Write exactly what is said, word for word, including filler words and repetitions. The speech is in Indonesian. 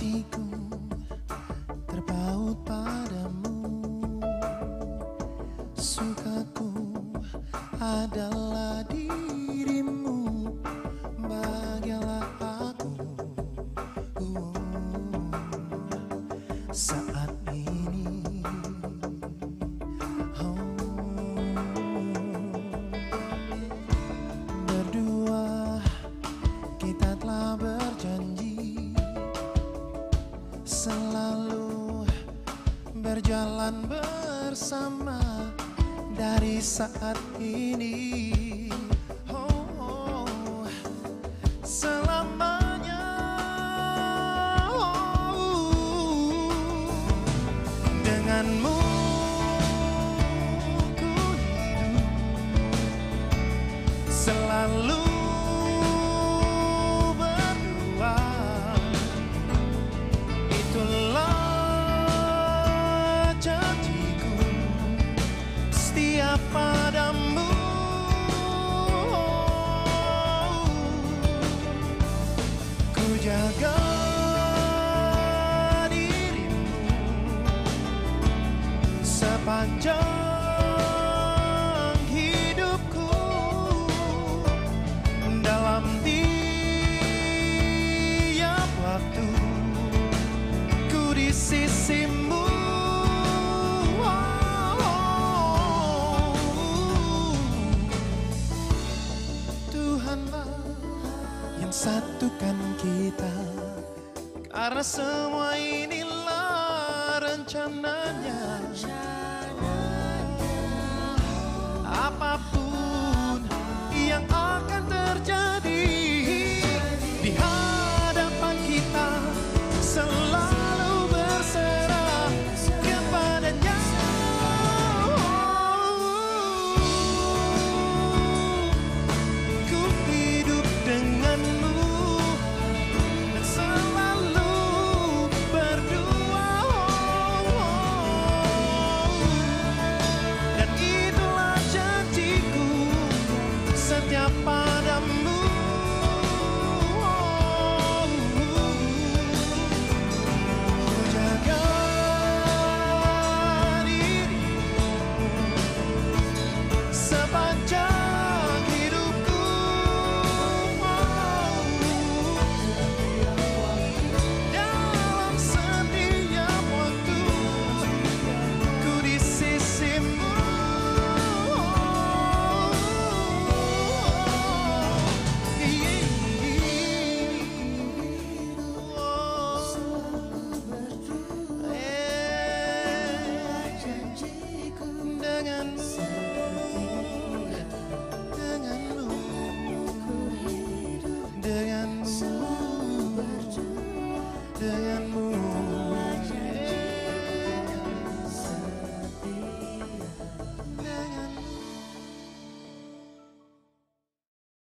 hatiku terpaut padamu. Sukaku adalah dirimu, bahagialah aku uh, saat ini. Oh, berdua kita telah berjanji selalu berjalan bersama dari saat ini. Oh, oh, selamanya. Oh, denganmu ku hidup selalu berdua. Itulah janjiku setia padamu. Ku jaga dirimu sepanjang hidupku, dalam tiap waktu ku di sisimu. Tuhanlah yang satukan kita, karena semua inilah rencananya. Apapun yang akan terjadi di hadapan kita, selalu berserah kepadanya. Ku hidup denganmu dan selalu berdua. Dan itulah janjiku setia padamu. Ku jaga dirimu sepanjang hidupku. Dalam setiap waktu ku di sisimu. Denganmu, denganmu, denganmu.